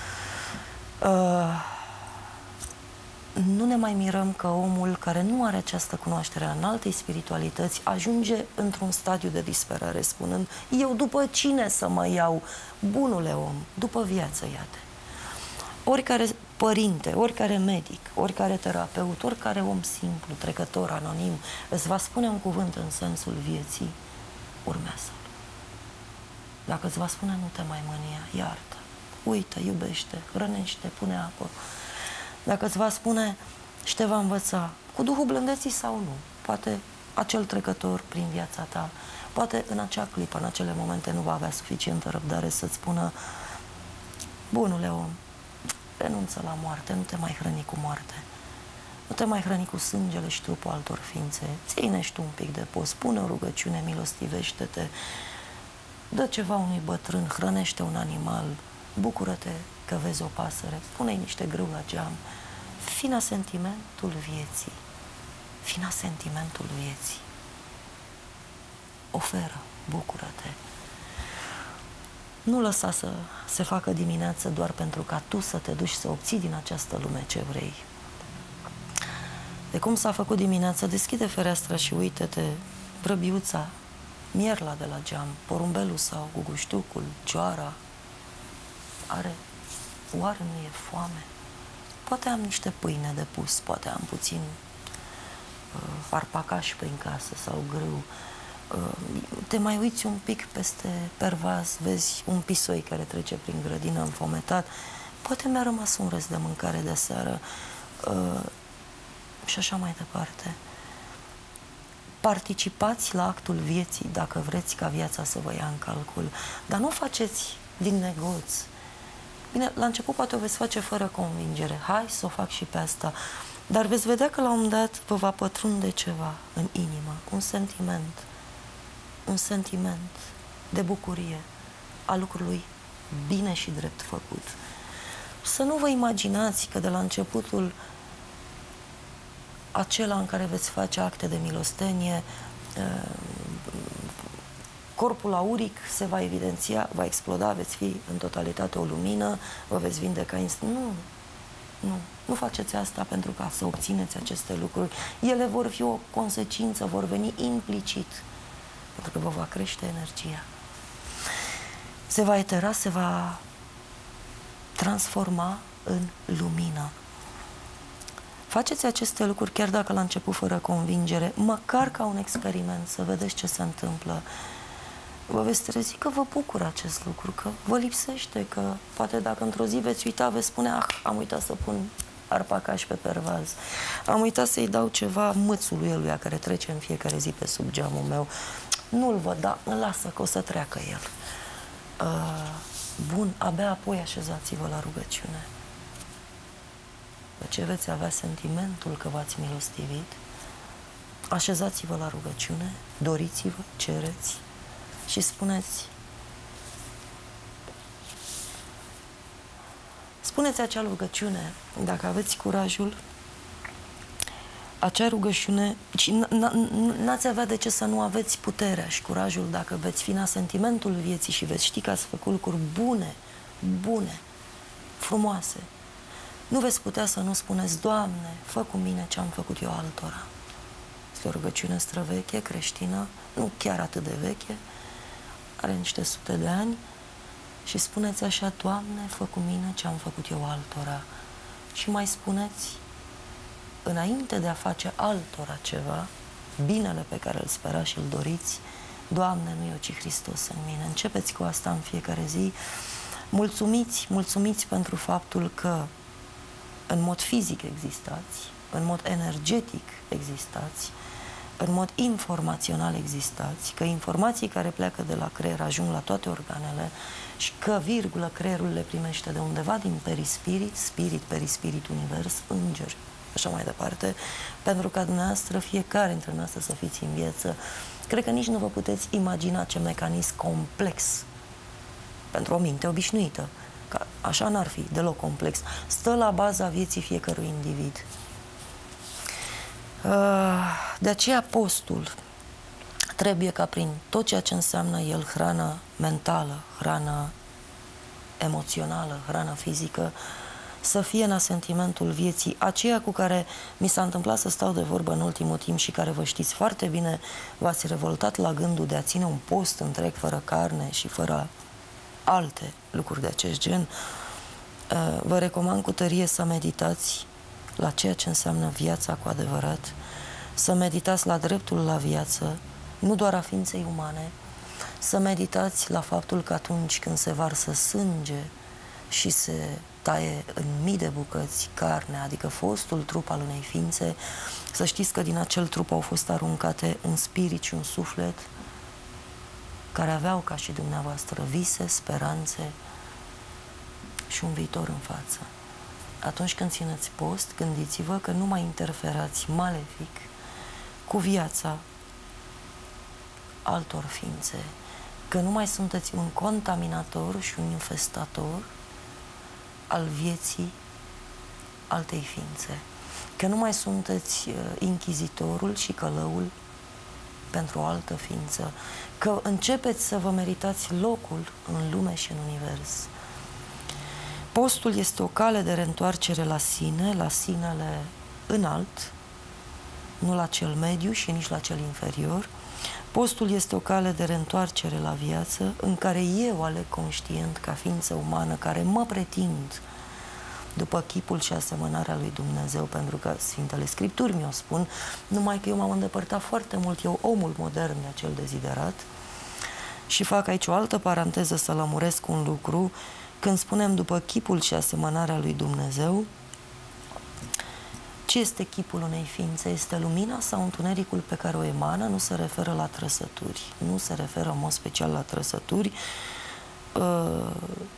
Uh, nu ne mai mirăm că omul care nu are această cunoaștere a înaltei spiritualități ajunge într-un stadiu de disperare, spunând, eu după cine să mă iau? Bunule om, după viață, iată. Oricare părinte, oricare medic, oricare terapeut, oricare om simplu, trecător, anonim, îți va spune un cuvânt în sensul vieții, urmează-l. Dacă îți va spune, nu te mai mânia, iartă, uită, iubește, hrănește, pune apă. Dacă îți va spune și te va învăța, cu Duhul blândeții sau nu, poate acel trecător prin viața ta, poate în acea clipă, în acele momente nu va avea suficientă răbdare să-ți spună, bunule om, renunță la moarte, nu te mai hrăni cu moarte, nu te mai hrăni cu sângele și trupul altor ființe, ține-și un pic de post, pune o rugăciune, milostivește-te, dă ceva unui bătrân, hrănește un animal, bucură-te că vezi o pasăre, pune-i niște grâu la geam, fina sentimentul vieții, fina sentimentul vieții, oferă, bucură-te. Nu lăsa să se facă dimineață doar pentru ca tu să te duci să obții din această lume ce vrei. De cum s-a făcut dimineața, deschide fereastra și uite-te, vrăbiuța, mierla de la geam, porumbelul sau guguștucul, cioara, are, oare nu e foame? Poate am niște pâine de pus, poate am puțin uh, arpacaș prin casă sau grâu. Te mai uiți un pic peste pervaz, vezi un pisoi care trece prin grădină înfometat, poate mi-a rămas un rest de mâncare de seară uh, și așa mai departe. Participați la actul vieții dacă vreți ca viața să vă ia în calcul, dar nu o faceți din negoț. Bine, la început poate o veți face fără convingere, hai să o fac și pe asta, dar veți vedea că la un moment dat vă va pătrunde ceva în inimă, un sentiment, un sentiment de bucurie a lucrului bine și drept făcut. să nu vă imaginați că de la începutul acela în care veți face acte de milostenie, corpul auric se va evidenția, va exploda, veți fi în totalitate o lumină, vă veți vindeca instant. Nu, nu, nu faceți asta pentru ca să obțineți aceste lucruri. Ele vor fi o consecință, vor veni implicit, pentru că vă va crește energia. Se va etera, se va transforma în lumină. Faceți aceste lucruri chiar dacă la început fără convingere, măcar ca un experiment, să vedeți ce se întâmplă. Vă veți trezi că vă bucură acest lucru, că vă lipsește, că poate dacă într-o zi veți uita, veți spune, ah, am uitat să pun arpacaș pe pervaz, am uitat să-i dau ceva mâțului eluia care trece în fiecare zi pe sub geamul meu. Nu-l văd, dar îl lasă că o să treacă el. Uh, bun, abia apoi așezați-vă la rugăciune. După ce veți avea sentimentul că v-ați milostivit, așezați-vă la rugăciune, doriți-vă, cereți și spuneți, spuneți acea rugăciune, dacă aveți curajul, acea rugăciune, și n-ați avea de ce să nu aveți puterea și curajul dacă veți fi în sentimentul vieții și veți ști că ați făcut lucruri bune, bune, frumoase. Nu veți putea să nu spuneți, Doamne, fă cu mine ce am făcut eu altora. Este o rugăciune străveche, creștină, nu chiar atât de veche, are niște sute de ani și spuneți așa, Doamne, fă cu mine ce am făcut eu altora. Și mai spuneți, înainte de a face altora ceva, binele pe care îl sperați și îl doriți, Doamne, nu eu, ci Hristos în mine. Începeți cu asta în fiecare zi. Mulțumiți, mulțumiți pentru faptul că în mod fizic existați, în mod energetic existați, în mod informațional existați, că informații care pleacă de la creier ajung la toate organele și că, virgulă, creierul le primește de undeva din perispirit, spirit, perispirit, univers, îngeri, așa mai departe, pentru ca dumneavoastră, fiecare dintre noastre să fiți în viață. Cred că nici nu vă puteți imagina ce mecanism complex pentru o minte obișnuită, că așa n-ar fi deloc complex, stă la baza vieții fiecărui individ. De aceea postul trebuie ca prin tot ceea ce înseamnă el, hrană mentală, hrană emoțională, hrană fizică, să fie în asentimentul vieții, aceea cu care mi s-a întâmplat să stau de vorbă în ultimul timp și care vă știți foarte bine, v-ați revoltat la gândul de a ține un post întreg fără carne și fără alte lucruri de acest gen. Vă recomand cu tărie să meditați la ceea ce înseamnă viața cu adevărat, să meditați la dreptul la viață, nu doar a ființei umane, să meditați la faptul că atunci când se varsă sânge și se taie în mii de bucăți carne, adică fostul trup al unei ființe, să știți că din acel trup au fost aruncate un spirit și un suflet care aveau ca și dumneavoastră vise, speranțe și un viitor în față. Atunci când țineți post, gândiți-vă că nu mai interferați malefic cu viața altor ființe, că nu mai sunteți un contaminator și un infestator al vieții altei ființe, că nu mai sunteți inchizitorul și călăul pentru o altă ființă, că începeți să vă meritați locul în lume și în univers. Postul este o cale de reîntoarcere la sine, la sinele înalt, nu la cel mediu și nici la cel inferior. Postul este o cale de reîntoarcere la viață, în care eu aleg conștient, ca ființă umană, care mă pretind după chipul și asemănarea lui Dumnezeu, pentru că Sfintele Scripturi mi-o spun, numai că eu m-am îndepărtat foarte mult, eu, omul modern, de acel deziderat. Și fac aici o altă paranteză să lămuresc un lucru. Când spunem după chipul și asemănarea lui Dumnezeu, ce este chipul unei ființe? Este lumina sau întunericul pe care o emană? Nu se referă la trăsături, nu se referă în mod special la trăsături. Uh,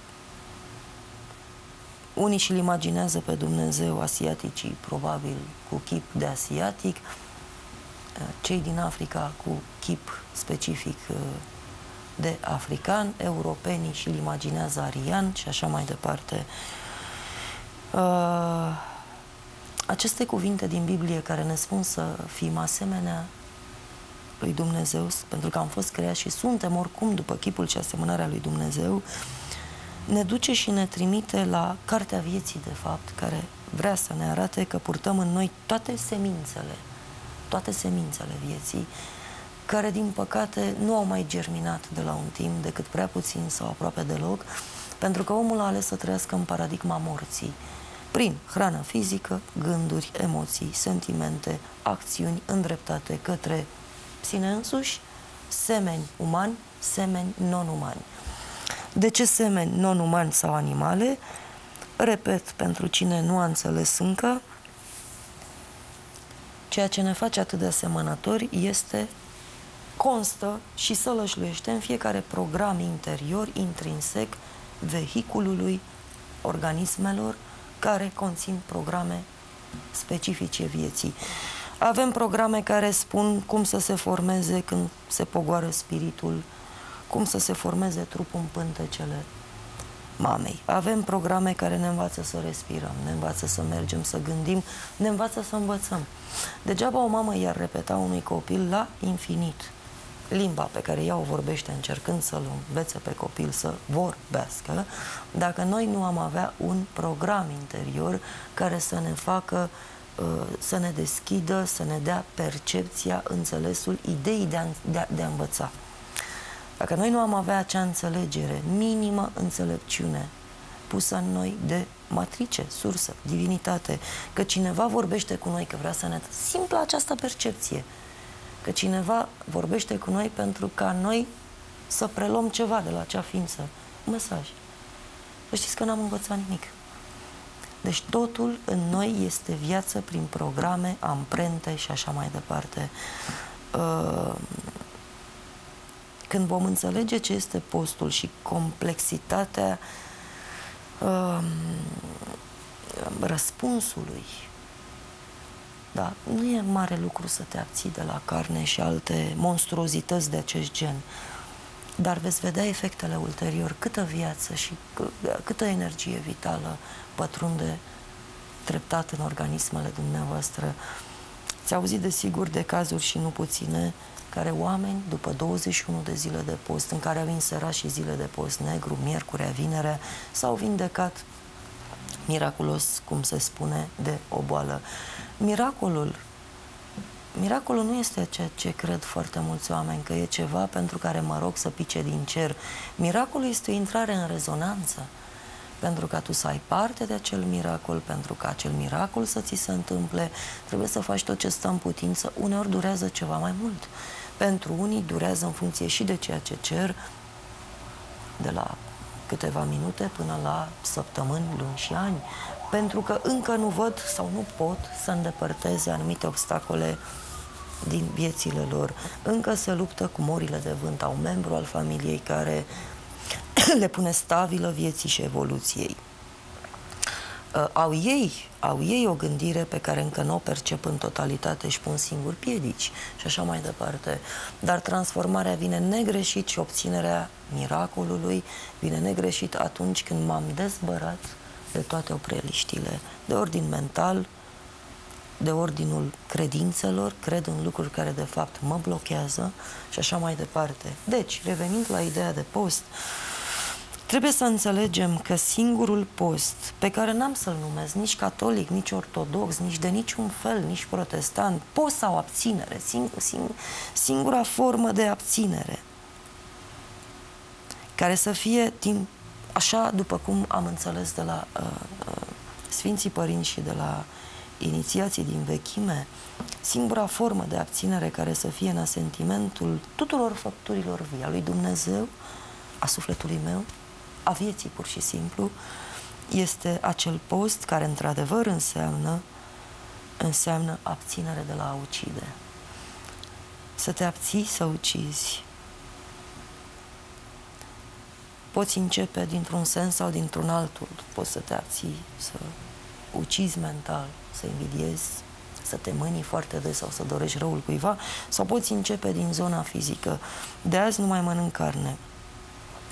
unii și-l imaginează pe Dumnezeu, asiaticii, probabil cu chip de asiatic, uh, cei din Africa cu chip specific uh, de african, europenii și-l imaginează arian și așa mai departe. Uh, aceste cuvinte din Biblie care ne spun să fim asemenea lui Dumnezeu, pentru că am fost creați și suntem oricum după chipul și asemănarea lui Dumnezeu, ne duce și ne trimite la Cartea Vieții, de fapt, care vrea să ne arate că purtăm în noi toate semințele, toate semințele vieții, care, din păcate, nu au mai germinat de la un timp, decât prea puțin sau aproape deloc, pentru că omul a ales să trăiască în paradigma morții, prin hrană fizică, gânduri, emoții, sentimente, acțiuni îndreptate către sine însuși, semeni umani, semeni non-umani. De ce semeni non-umani sau animale? Repet, pentru cine nu a înțeles încă, ceea ce ne face atât de asemănători este, constă și sălășluiește în fiecare program interior, intrinsec, vehiculului organismelor care conțin programe specifice vieții. Avem programe care spun cum să se formeze când se pogoară spiritul, cum să se formeze trupul în pântecele mamei. Avem programe care ne învață să respirăm, ne învață să mergem, să gândim, ne învață să învățăm. Degeaba o mamă i-ar repeta unui copil la infinit limba pe care ea o vorbește încercând să-l învețe pe copil să vorbească, dacă noi nu am avea un program interior care să ne facă, să ne deschidă, să ne dea percepția, înțelesul, ideii de a, de a, de a învăța. Dacă noi nu am avea acea înțelegere, minimă înțelepciune pusă în noi de matrice, sursă, divinitate, că cineva vorbește cu noi, că vrea să ne... Simpla această percepție, că cineva vorbește cu noi pentru ca noi să preluăm ceva de la acea ființă. Un mesaj. Să știți că n-am învățat nimic. Deci totul în noi este viață prin programe, amprente și așa mai departe. Când vom înțelege ce este postul și complexitatea răspunsului, da, nu e mare lucru să te abții de la carne și alte monstruozități de acest gen, dar veți vedea efectele ulterior, câtă viață și câtă energie vitală pătrunde treptat în organismele dumneavoastră. Ți-ai auzit desigur de cazuri și nu puține, care oameni, după douăzeci și unu de zile de post, în care au inserat și zile de post negru, miercurea, vinerea, s-au vindecat miraculos, cum se spune, de o boală. Miracolul, miracolul nu este ceea ce cred foarte mulți oameni, că e ceva pentru care mă rog să pice din cer. Miracolul este o intrare în rezonanță, pentru ca tu să ai parte de acel miracol, pentru ca acel miracol să ți se întâmple, trebuie să faci tot ce stă în putință. Uneori durează ceva mai mult. Pentru unii durează în funcție și de ceea ce cer, de la câteva minute până la săptămâni, luni și ani, pentru că încă nu văd sau nu pot să îndepărteze anumite obstacole din viețile lor. Încă se luptă cu morile de vânt, au membru al familiei care le pune stabilă vieții și evoluției. Uh, au ei, au ei o gândire pe care încă nu o percep în totalitate și pun singuri piedici și așa mai departe. Dar transformarea vine negreșit și obținerea miracolului vine negreșit atunci când m-am dezbărat de toate opreliștile, de ordin mental, de ordinul credințelor, cred în lucruri care de fapt mă blochează și așa mai departe. Deci, revenind la ideea de post, trebuie să înțelegem că singurul post, pe care n-am să-l numesc nici catolic, nici ortodox, nici de niciun fel, nici protestant, post sau abținere, singur, singur, singura formă de abținere, care să fie timp, așa după cum am înțeles de la uh, uh, Sfinții Părinți și de la inițiații din vechime, singura formă de abținere care să fie în asentimentul tuturor făpturilor vii, a lui Dumnezeu, a sufletului meu, a vieții pur și simplu, este acel post care într-adevăr înseamnă, înseamnă abținere de la a ucide. Să te abții să ucizi. Poți începe dintr-un sens sau dintr-un altul. Poți să te abții, să ucizi mental, să invidiezi, să te mânii foarte des sau să dorești răul cuiva, sau poți începe din zona fizică. De azi nu mai mănânc carne.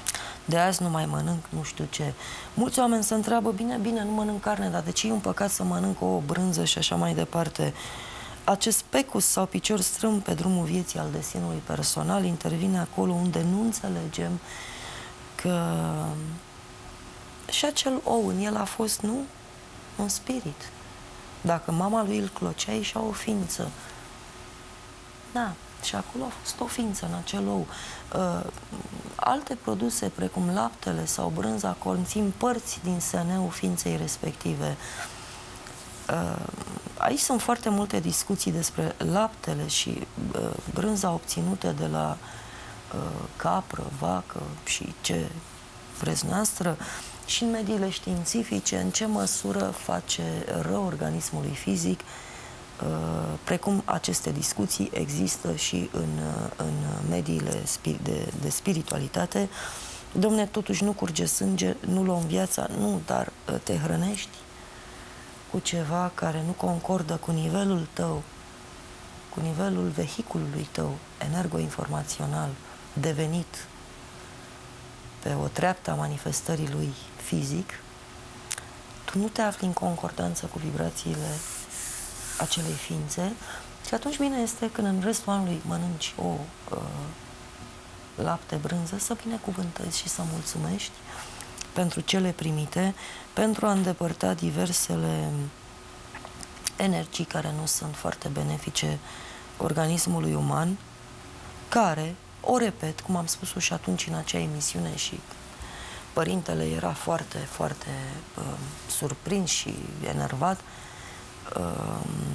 de azi nu mai mănânc nu știu ce. Mulți oameni se întreabă, bine, bine, nu mănânc carne, dar de ce e un păcat să mănânc o brânză și așa mai departe? Acest pecus sau picior strâmb pe drumul vieții al destinului personal intervine acolo unde nu înțelegem că și acel ou în el a fost, nu? Un spirit. Dacă mama lui îl clocea, ieșea o ființă. Da, și acolo a fost o ființă în acel ou. Uh, alte produse, precum laptele sau brânza, conțin părți din S N-ul ființei respective. Uh, aici sunt foarte multe discuții despre laptele și uh, brânza obținută de la uh, capră, vacă și ce vreți noastră, și în mediile științifice, în ce măsură face rău organismului fizic, precum aceste discuții există și în, în mediile de, de spiritualitate. Dom'le, totuși nu curge sânge, nu luăm viața, nu, dar te hrănești cu ceva care nu concordă cu nivelul tău, cu nivelul vehiculului tău energoinformațional devenit pe o treaptă a manifestării lui fizic, tu nu te afli în concordanță cu vibrațiile acelei ființe și atunci bine este când în restul anului mănânci o uh, lapte, brânză, să binecuvântezi și să mulțumești pentru cele primite, pentru a îndepărta diversele energii care nu sunt foarte benefice organismului uman, care, o repet, cum am spus-o și atunci în acea emisiune și părintele era foarte, foarte uh, surprins și enervat, uh,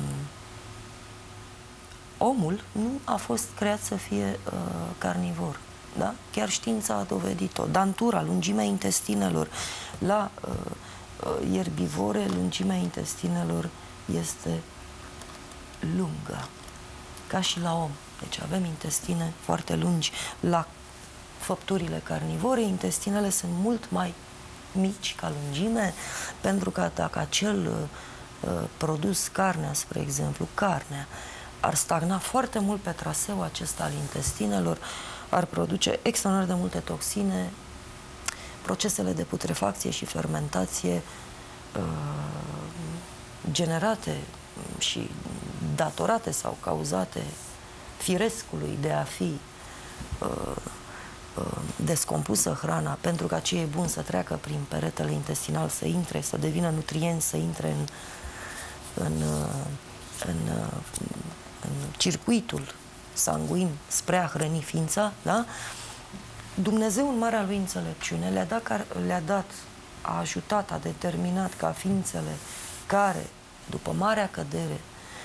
omul nu a fost creat să fie uh, carnivor. Da? Chiar știința a dovedit-o. Dantura, lungimea intestinelor, la uh, uh, ierbivore, lungimea intestinelor este lungă, ca și la om. Deci avem intestine foarte lungi. La făpturile carnivore, intestinele sunt mult mai mici ca lungime, pentru că dacă acel uh, produs, carnea, spre exemplu, carnea, ar stagna foarte mult pe traseul acesta al intestinelor, ar produce extraordinar de multe toxine, procesele de putrefacție și fermentație uh, generate și datorate sau cauzate firescului de a fi uh, uh, descompusă hrana, pentru că ce e bun să treacă prin peretele intestinal, să intre, să devină nutrienți, să intre în, în, uh, în, uh, în circuitul sanguin spre a hrăni ființa, da? Dumnezeu, în marea lui înțelepciune, le-a dat, le-a dat, a ajutat, a determinat ca ființele care, după marea cădere,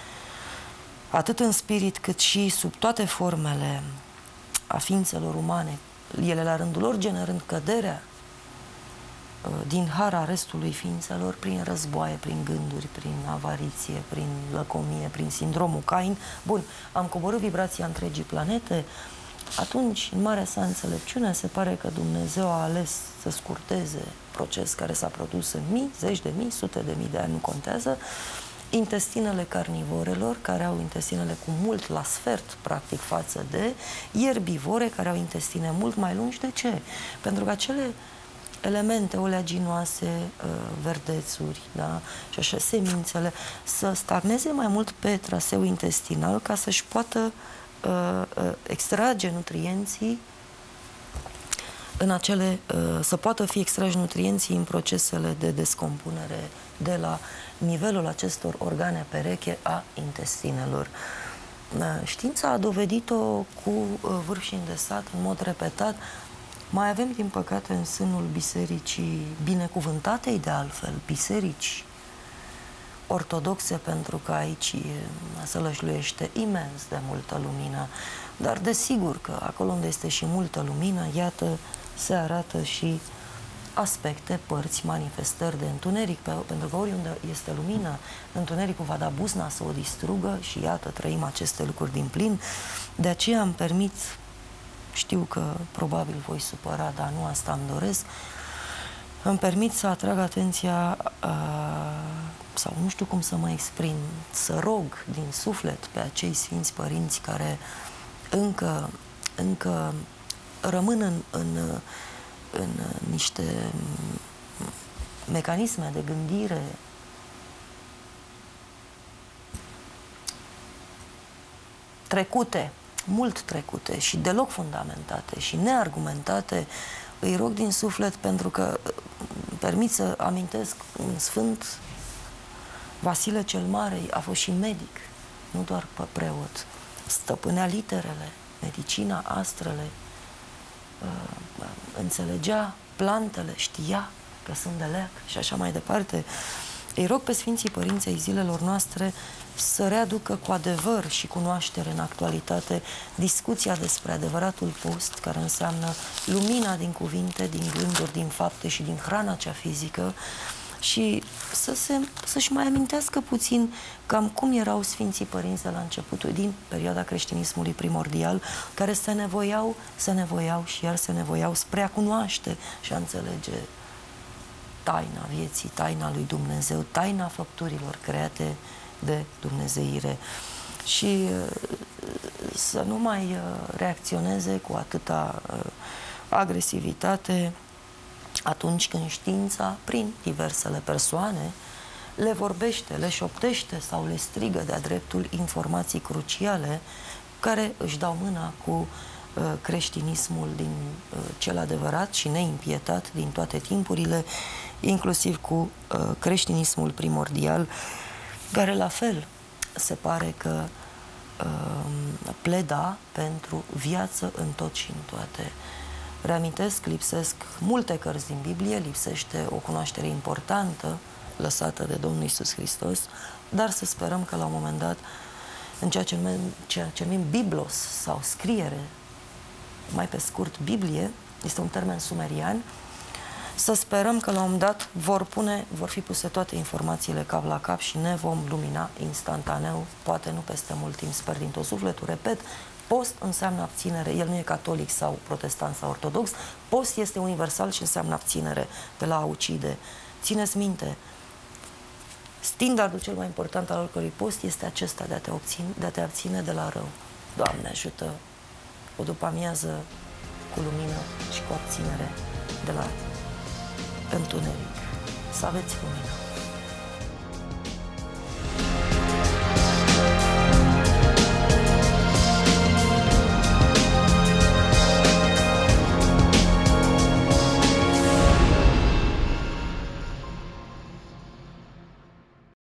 atât în spirit cât și sub toate formele a ființelor umane, ele la rândul lor generând căderea din hara restului ființelor, prin războaie, prin gânduri, prin avariție, prin lăcomie, prin sindromul Cain. Bun, am coborât vibrația întregii planete, atunci, în marea sa înțelepciune, se pare că Dumnezeu a ales să scurteze proces care s-a produs în mii, zeci de mii, sute de mii de ani, nu contează, intestinele carnivorelor, care au intestinele cu mult la sfert, practic, față de ierbivore, care au intestine mult mai lungi. De ce? Pentru că acele elemente oleaginoase, verdețuri, da? Și așa, semințele, să stagneze mai mult pe traseul intestinal ca să-și poată uh, uh, extrage nutrienții în acele, uh, să poată fi extrași nutrienții în procesele de descompunere de la nivelul acestor organe pereche a intestinelor. Uh, știința a dovedit-o cu uh, vârf și îndesat, în mod repetat. Mai avem, din păcate, în sânul bisericii binecuvântatei, de altfel, biserici ortodoxe, pentru că aici se lășluiește imens de multă lumină. Dar, desigur, că acolo unde este și multă lumină, iată, se arată și aspecte, părți, manifestări de întuneric, pentru că oriunde este lumină, întunericul va da buzna să o distrugă și, iată, trăim aceste lucruri din plin. De aceea îmi permit, știu că probabil voi supăra, dar nu asta îmi doresc, îmi permit să atrag atenția, uh, sau nu știu cum să mă exprim, să rog din suflet pe acei Sfinți Părinți care încă, încă rămân în, în, în niște mecanisme de gândire trecute, mult trecute și deloc fundamentate și neargumentate, îi rog din suflet, pentru că permit să amintesc un sfânt, Vasile cel Mare a fost și medic, nu doar preot. Stăpânea literele, medicina, astrele, înțelegea plantele, știa că sunt de leac și așa mai departe. Îi rog pe Sfinții Părinți ai zilelor noastre să readucă cu adevăr și cunoaștere în actualitate discuția despre adevăratul post, care înseamnă lumina din cuvinte, din gânduri, din fapte și din hrana cea fizică, și să se, să-și mai amintească puțin cam cum erau Sfinții Părinți de la începutul, din perioada creștinismului primordial, care se nevoiau, se nevoiau și iar se nevoiau spre a cunoaște și a înțelege taina vieții, taina lui Dumnezeu, taina făpturilor create de dumnezeire. Și să nu mai reacționeze cu atâta agresivitate atunci când știința, prin diversele persoane, le vorbește, le șoptește sau le strigă de-a dreptul informații cruciale care își dau mâna cu uh, creștinismul din uh, cel adevărat și neimpietat din toate timpurile, inclusiv cu uh, creștinismul primordial, care la fel se pare că uh, pleda pentru viață în tot și în toate. Reamintesc, lipsesc multe cărți din Biblie, lipsește o cunoaștere importantă lăsată de Domnul Iisus Hristos, dar să sperăm că la un moment dat, în ceea ce numim, ceea ce numim Biblos sau scriere, mai pe scurt Biblie, este un termen sumerian, să sperăm că la un moment dat vor, pune, vor fi puse toate informațiile cap la cap și ne vom lumina instantaneu, poate nu peste mult timp, sper din tot sufletul, repet. Post înseamnă abținere, el nu e catolic sau protestant sau ortodox, post este universal și înseamnă abținere de la a ucide. Țineți minte, standardul cel mai important al oricărui post este acesta de a te, obține, de a te abține de la rău. Doamne ajută, o după amiază cu lumină și cu abținere de la întuneric. Să aveți lumină!